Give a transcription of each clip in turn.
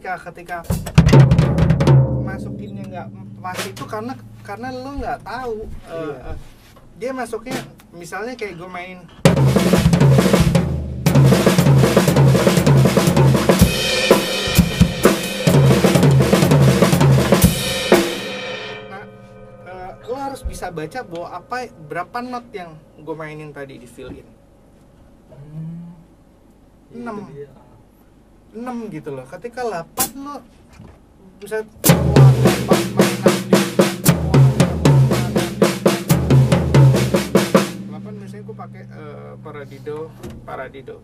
ketika masukinnya nggak pas itu karena lo nggak tahu. Dia masuknya misalnya kayak gue main lo harus bisa baca bahwa berapa not yang gue mainin tadi di fill in. 6 gitu loh. Ketika 8 lo bisa 8 biasanya gue pakai paradido.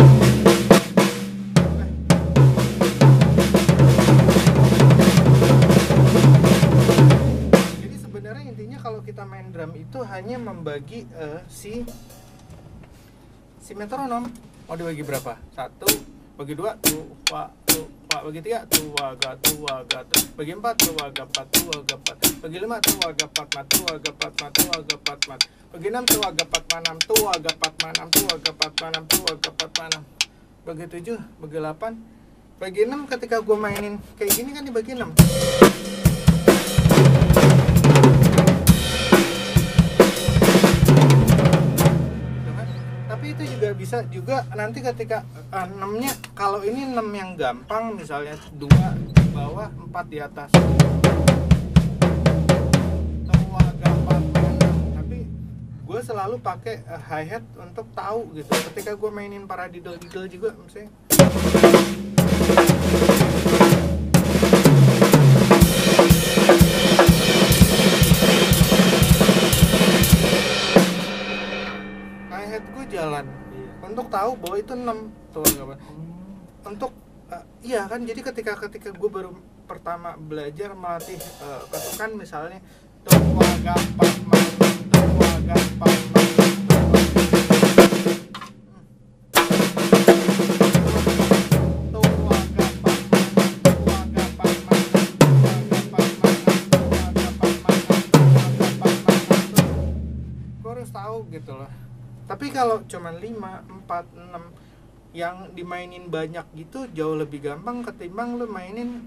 Intinya kalau kita main drum itu hanya membagi si metronom. Mau dibagi berapa? 1, bagi 2, tuwa, bagi 3, tuwaga, bagi 4, tuwaga 4, bagi 5, tuwaga 4, mat, bagi 6, tuwaga 4, 6, tuwaga 4, 6, bagi 7, bagi 8, bagi 6. Ketika gue mainin kayak gini kan dibagi 6. Tapi itu juga bisa juga nanti ketika 6-nya, kalau ini 6 yang gampang misalnya 2 di bawah 4 di atas, tapi gue selalu pakai hi-hat untuk tahu gitu ketika gue mainin paradiddle juga misalnya. Hi-hat gue jalan untuk tahu bahwa itu 6 tuh apa. Untuk iya kan, jadi ketika gue baru pertama belajar melatih ketukan misalnya tuwaga 4 gue harus tahu gitu loh. Tapi kalau cuman 5, 4, 6 yang dimainin banyak gitu jauh lebih gampang ketimbang lu mainin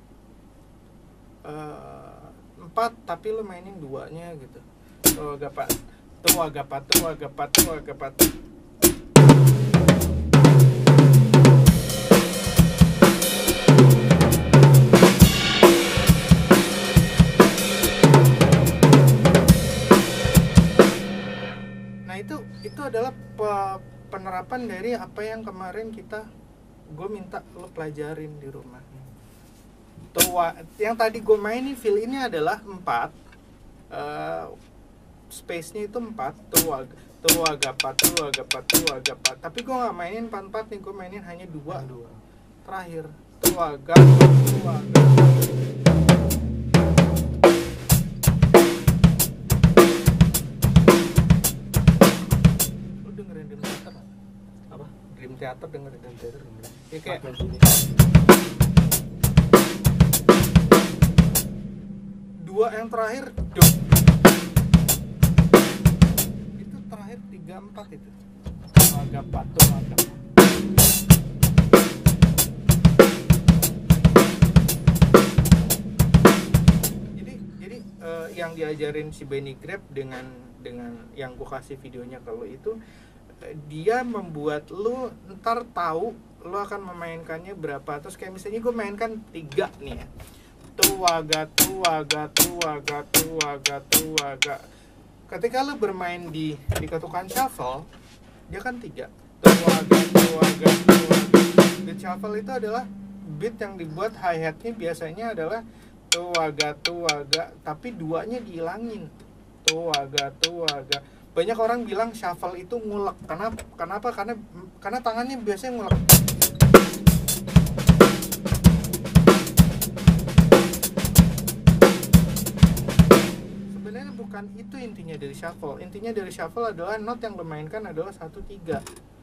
4 tapi lu mainin 2-nya gitu. Tuwaga 4. Nah itu adalah penerapan dari apa yang kemarin gue minta lo pelajarin di rumah. Yang tadi gue mainin fill ini adalah 4, space-nya itu 4, tuwaga 4. Tapi gue nggak mainin 4 nih, gue mainin hanya 2 terakhir. Tuwaga. Teater dengerin teater ya kayak dua yang terakhir dong itu terakhir 3, 4 itu agak patuh agak. Jadi yang diajarin si Benny Greb dengan yang gue kasih videonya kalau itu dia membuat lu ntar tahu lu akan memainkannya berapa. Terus kayak misalnya gue mainkan 3 nih ya, tuwaga. Ketika lu bermain di ketukan shuffle dia kan 3, tuwaga. Beat shuffle itu adalah beat yang dibuat hi-hatnya biasanya adalah tuwaga, tapi 2-nya dihilangin, tuwaga. Banyak orang bilang shuffle itu ngulek. Kenapa? Karena tangannya biasanya ngulek. Sebenarnya bukan itu intinya dari shuffle. Intinya dari shuffle adalah not yang lo mainkan adalah 1, 3.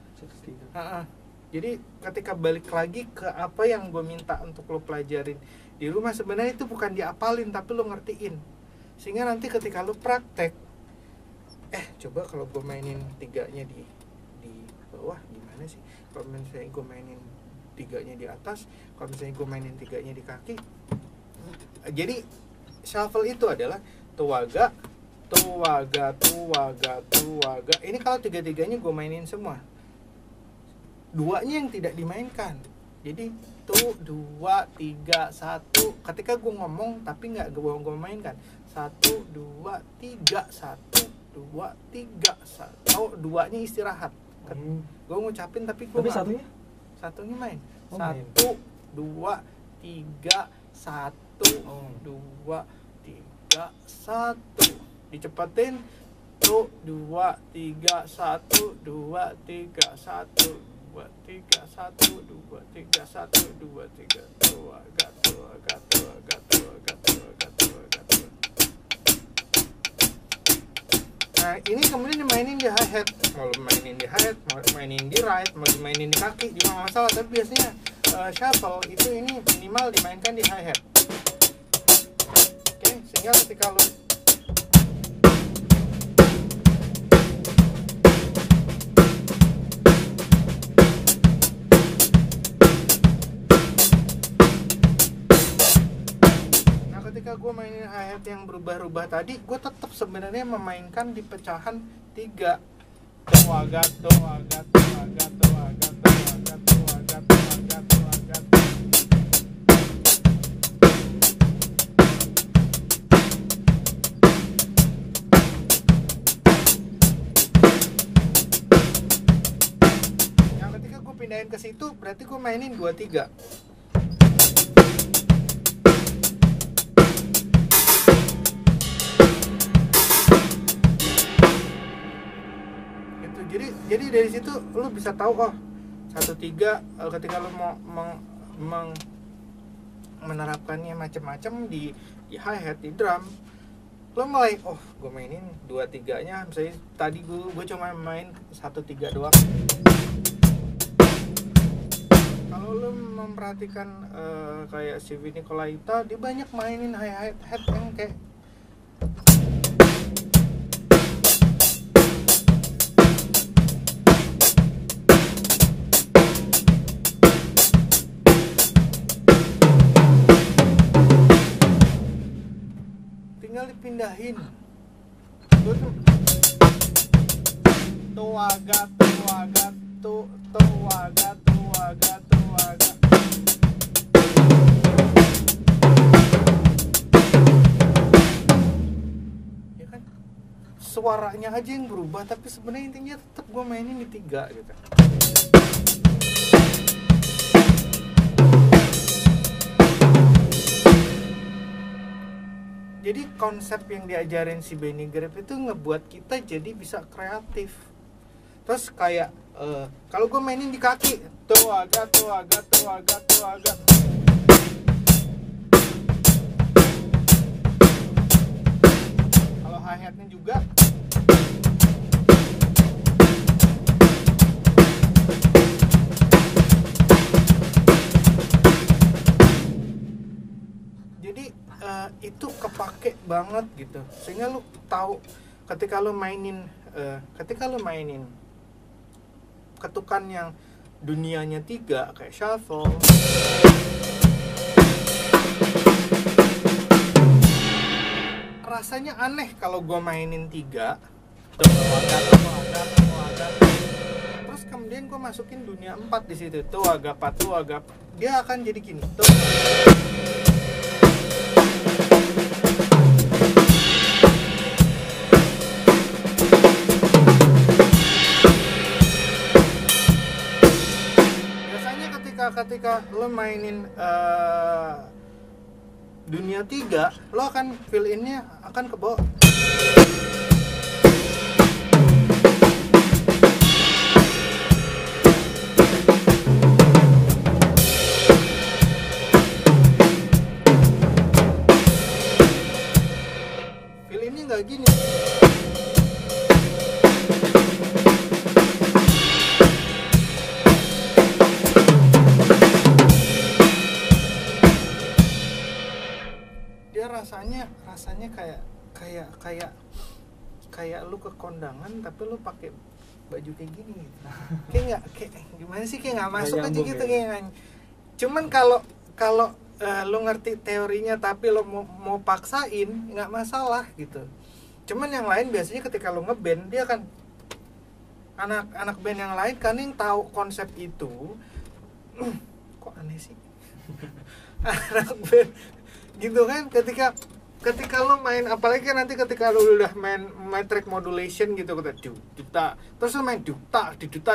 Jadi ketika balik lagi ke apa yang gue minta untuk lo pelajarin di rumah, sebenarnya itu bukan diapalin tapi lo ngertiin. Sehingga nanti ketika lo praktek, coba kalau gue mainin 3-nya di bawah gimana sih? Kalau misalnya gue mainin tiganya di atas, kalau misalnya gue mainin tiganya di kaki. Jadi shuffle itu adalah tuaga, tuaga, tuaga, tuaga. Ini kalau tiga-tiganya gue mainin semua. Duanya yang tidak dimainkan. Jadi tuh 2, 3, 1. Ketika gue ngomong tapi nggak gue mainkan. 1, 2, 3, 1, 2, 3, 1. Oh, duanya istirahat. Gue ngucapin tapi gue satunya main. 1, 2, 3, 1, 2, 3, 1. Dicepetin. 1, 2, 3, 1, 2, 3, 1, 2, 3, 1, 2, 3, 1, 2, 3. Tuaga, tuaga, tuaga, tuaga, tuaga, tuaga, tuaga. Nah, ini kemudian dimainin di hi-hat. Mau mainin di hi-hat, mau mainin di ride, mau dimainin di kaki juga nggak masalah. Tapi biasanya shuffle itu ini minimal dimainkan di hi-hat. Oke, sehingga ketika lo ketika gue mainin hi-hat yang berubah-ubah tadi, gue tetap sebenarnya memainkan di pecahan 3. Tuaga, tuaga, tuaga, tuaga, tuaga, tuaga, tuaga, tuaga. Yang ketika gue pindahin ke situ, berarti gue mainin 2, 3. Jadi dari situ lu bisa tahu 1, 3 ketika lu mau menerapkannya macam-macam di hi-hat, di drum, lu mulai gue mainin 2, 3-nya. Misalnya tadi gue cuma main 1, 3 doang. Kalau lu memperhatikan kayak si Vinny Colaiuta, dia banyak mainin hi-hat yang kayak tinggal dipindahin. Tuaga, tuaga, tuaga, tuaga, tuaga. Ya kan? Suaranya aja yang berubah, tapi sebenarnya intinya tetap gue mainin di 3 gitu. Jadi konsep yang diajarin si Benny Greb itu ngebuat kita jadi bisa kreatif. Terus kayak kalau gue mainin di kaki, tuaga, tuaga, tuaga, tuaga. Kalau hi-hatnya juga. Jadi itu kepake banget gitu, sehingga lu tahu ketika lu mainin ketukan yang dunianya 3 kayak shuffle, rasanya aneh kalau gua mainin 3 terus kemudian gua masukin dunia 4 di situ, tuaga, tuaga, dia akan jadi gini tuh. Ketika lo mainin dunia 3, lo akan feel in-nya akan ke bawah. Feel in-nya nggak gini. rasanya kayak lu ke kondangan tapi lu pakai baju kayak gini gitu. Kayak nggak, kayak gimana sih, kayak nggak masuk aja nyambung, gitu ya? kayak. Cuman kalau lo ngerti teorinya tapi lo mau paksain nggak masalah gitu. Cuman yang lain biasanya ketika lo ngeband, dia kan anak band yang lain kan yang tahu konsep itu. Kok aneh sih. Anak band gitu kan, ketika lo main, apalagi kan nanti ketika lo udah main metric modulation gitu, kata duta, terus lo main duta,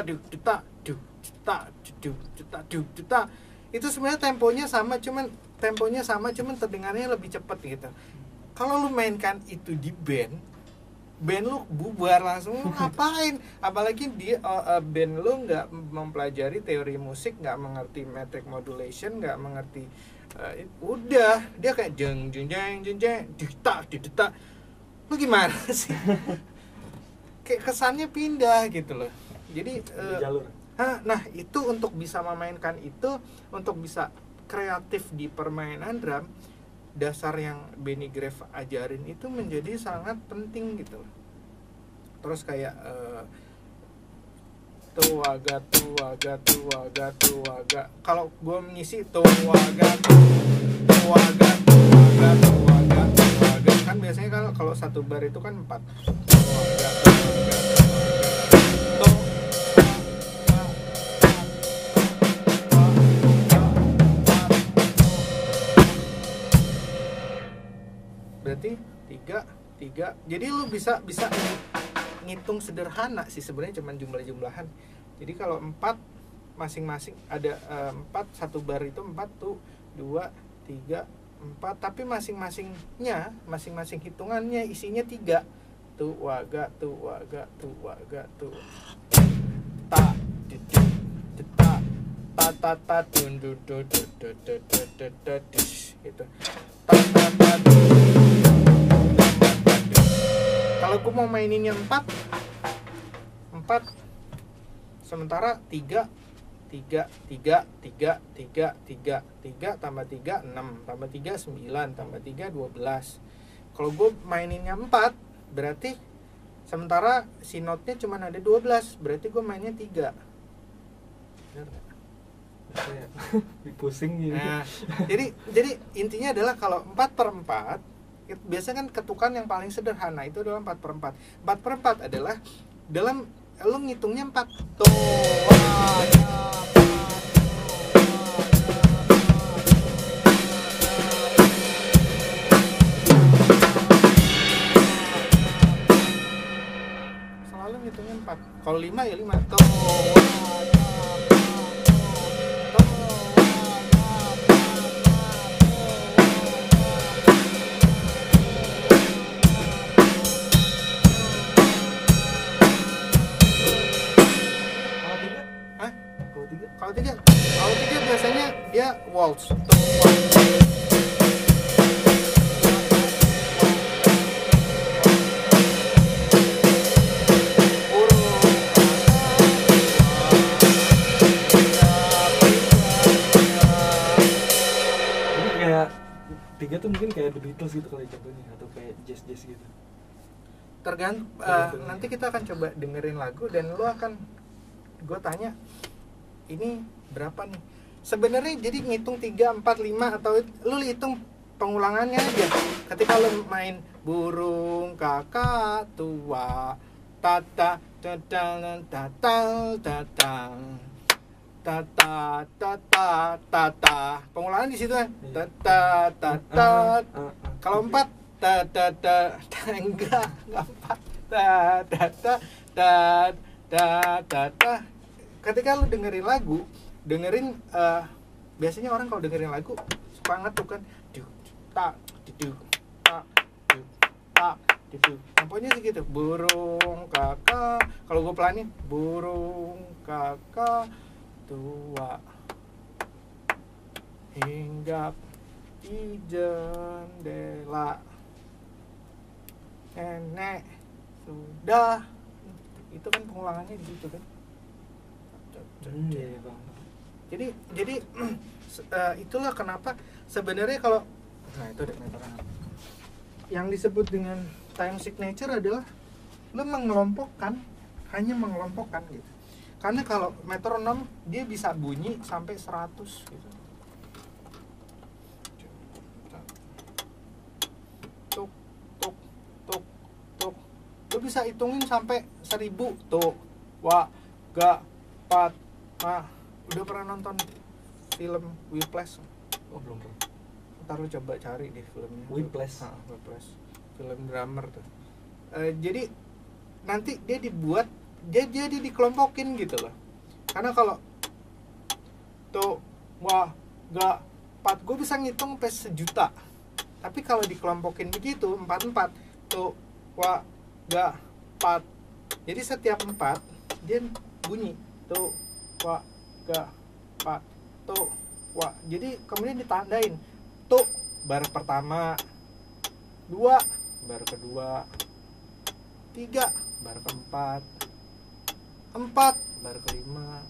itu sebenarnya temponya sama cuman terdengarnya lebih cepat gitu. Kalau lo mainkan itu di band lu bubar langsung, lu ngapain? Apalagi band lu nggak mempelajari teori musik, nggak mengerti metric modulation, nggak mengerti, udah dia kayak jeng duta, lu gimana sih? Kayak kesannya pindah gitu loh. Jadi jalur. Nah itu untuk bisa memainkan itu, untuk bisa kreatif di permainan drum, dasar yang Benny Grave ajarin itu menjadi sangat penting gitu. Terus kayak tuaga. Kalau gue mengisi tuaga, kan biasanya kalau satu bar itu kan 4. Berarti 3. Jadi lu bisa ngitung sederhana sih sebenarnya, cuman jumlah-jumlahan. Jadi kalau 4 masing-masing ada 4, satu bar itu 4 tuh 2, 3, 4, tapi masing-masing hitungannya isinya 3. Tuaga. Ta gitu. Kalau gue mau maininnya 4 sementara 3 tambah 3 6 tambah 3 9 tambah 3 12. Kalau gue maininnya 4 berarti sementara si notnya cuma ada 12, berarti gue mainnya 3. Benar gak? Pusing gitu. Nah, jadi intinya adalah kalau 4/4 biasanya kan ketukan yang paling sederhana itu adalah 4/4. 4/4 adalah dalam lo ngitungnya 4 selalu ngitungnya 4. Kalau 5 ya 5 Kalau 3 biasanya dia waltz. Jadi kayak 3 tuh mungkin kayak The Beatles gitu kali contohnya, atau kayak jazz gitu. Tergantung. Nanti kita akan coba dengerin lagu dan lu akan, gue tanya ini berapa nih sebenarnya. Jadi ngitung 3, 4, 5 atau lu hitung pengulangannya aja. Ketika lu main burung kakak tua tata tatal tatal tatang tata, pengulangan di situ kan. Tata. Kalau 4 enggak 4 tata. Ketika lu dengerin lagu, biasanya orang kalau dengerin lagu suka ngetuk kan, temponya segitu, burung kakak. Kalau gue pelanin, burung kakak tua hinggap di jendela, nenek sudah. Itu kan pengulangannya di situ kan. Jadi itulah kenapa sebenarnya kalau itu ada meteran. Yang disebut dengan time signature adalah lu mengelompokkan hanya mengelompokkan gitu. Karena kalau metronom dia bisa bunyi sampai 100 gitu. Tuk tuk tuk tuk. Lu bisa hitungin sampai 1000 tuh. Wa ga pat ma. Udah pernah nonton film Whiplash? Oh belum pernah. Ntar lu coba cari di filmnya. Whiplash. Whiplash. Film drummer tuh. Jadi nanti dia dibuat dia jadi dikelompokin gitu loh. Karena kalau to wa ga pat gue bisa ngitung sampai 1.000.000. Tapi kalau dikelompokin begitu 4 to wa ga pat. Jadi setiap 4 dia bunyi to wa ga pat to wa. Jadi kemudian ditandain to bar pertama, 2 bar kedua, 3 bar keempat, 4 bar kelima,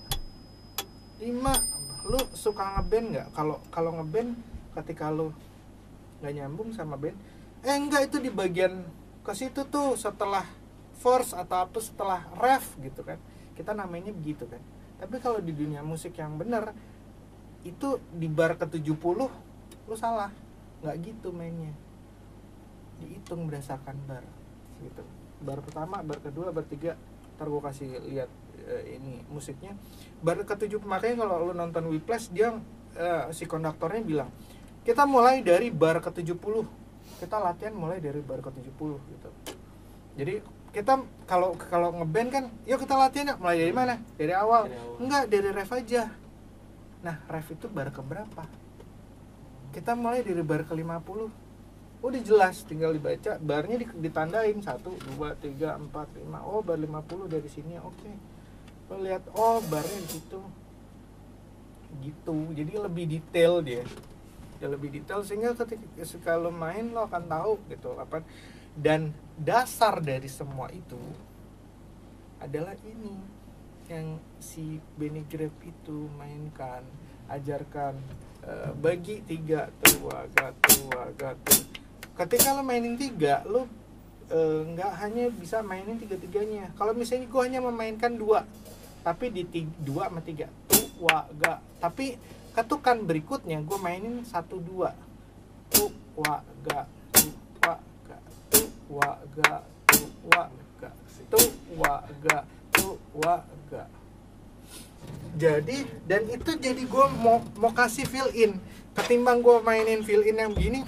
5. Lu suka ngeband nggak? Kalau ngeband ketika lu nggak nyambung sama band, enggak, itu di bagian ke situ tuh setelah verse atau apa, setelah ref gitu kan, kita namanya begitu kan. Tapi kalau di dunia musik yang bener itu di bar ke 70 lu salah, nggak gitu mainnya, dihitung berdasarkan bar gitu. Bar pertama, bar kedua, bar 3. Ntar gue kasih lihat ini musiknya. Bar ke-7, makanya kalau lu nonton Whiplash dia si konduktornya bilang, kita mulai dari bar ke-70. Kita latihan mulai dari bar ke-70 gitu. Jadi kita kalau ngeband kan, yuk kita latihan yuk. Mulai dari mana? Dari awal. Enggak, dari ref aja. Nah, ref itu bar ke berapa? Kita mulai dari bar ke-50. Udah jelas, tinggal dibaca barnya, ditandain 1, 2, 3, 4, 5. Oh, bar 50 dari sini. Oke. Lo lihat, oh barnya di situ. Gitu. Jadi lebih detail dia. Ya lebih detail sehingga ketika lo main lo akan tahu gitu apa. Dan dasar dari semua itu adalah ini yang si Benny Greb itu mainkan, ajarkan, bagi 3 tuh. Ketika lo mainin 3, lo nggak hanya bisa mainin 3-3-nya. Kalau misalnya gue hanya memainkan 2, tapi di 2 sama 3 tuh wa ga, tapi ketukan berikutnya gue mainin 1-2 tuh wa ga tuh wa ga tuh wa ga tuh wa ga tuh wa ga tuh wa ga. Jadi dan itu jadi gue mau kasih fill in, ketimbang gue mainin fill in yang begini.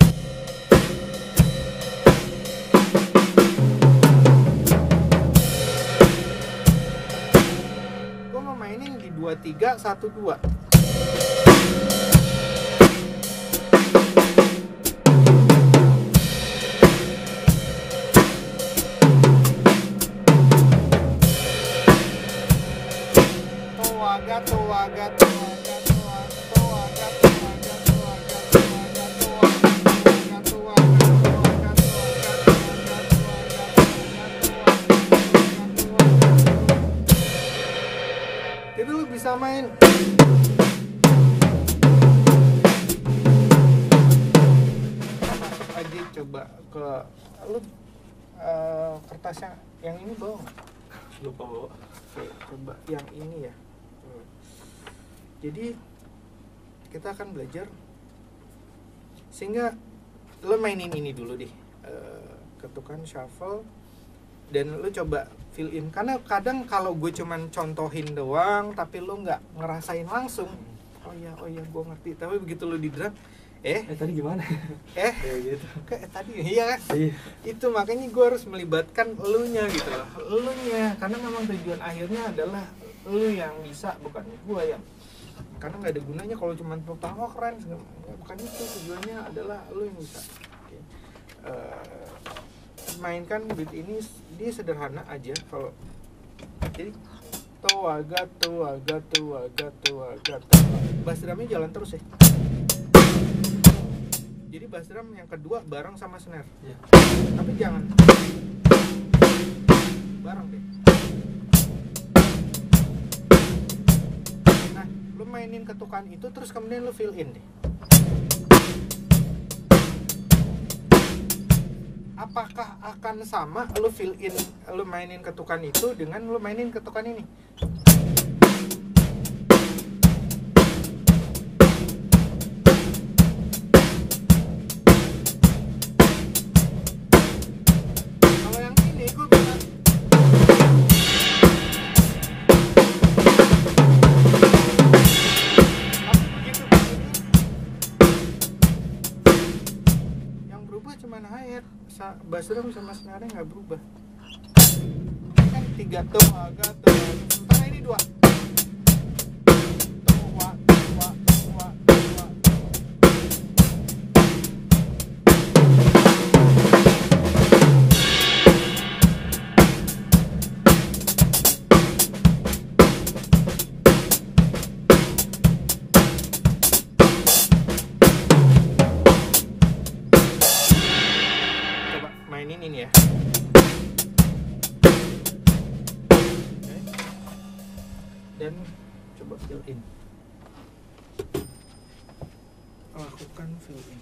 Gue mau mainin di 2-3 1-2. Jadi lu bisa main masuk aja, coba ke lu kertasnya yang ini bawa nggak? Lupa bawa. Oke, coba yang ini ya. Jadi kita akan belajar sehingga lo mainin ini dulu deh, ketukan shuffle, dan lo coba fill in. Karena kadang kalau gue cuman contohin doang tapi lo nggak ngerasain langsung, oh ya gue ngerti, tapi begitu lo di drum tadi gimana? Gitu. Kayak tadi iya kan? Iya. Itu makanya gue harus melibatkan elunya gitu loh, elunya, karena memang tujuan akhirnya adalah elu yang bisa, bukan gue yang, karena nggak ada gunanya kalau cuma pertama keren, bukan itu tujuannya, adalah elu yang bisa. Oke. Mainkan beat ini dia sederhana aja, kalau jadi toaga bass drumnya jalan terus ya. Jadi bass drum yang kedua bareng sama snare. Ya. Tapi jangan bareng deh. Nah, lu mainin ketukan itu terus kemudian lu fill in deh. apakah akan sama lu fill in, lu mainin ketukan itu dengan lu mainin ketukan ini? Kalau yang ini gue bisa tapi begitu begini, yang berubah cuman hi-hat, bass drum sama snare nggak berubah. Kan 3 tua, sementara ini 2 tua. Coba mainin ini ya. Oke. Dan coba fill in. Lakukan fill in.